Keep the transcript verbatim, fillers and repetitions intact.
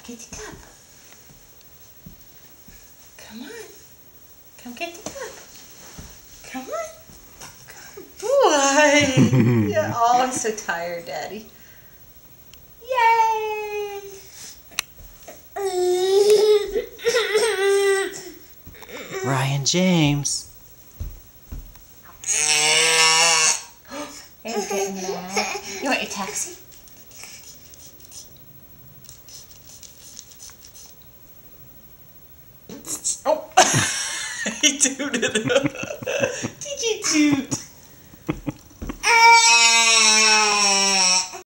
get the cup. Come on. Come get the cup. Come on. Good boy. Yeah, oh, I'm so tired, Daddy. Yay! Ryan James. He's getting mad. You want your taxi? Oh! He tooted. Did you toot?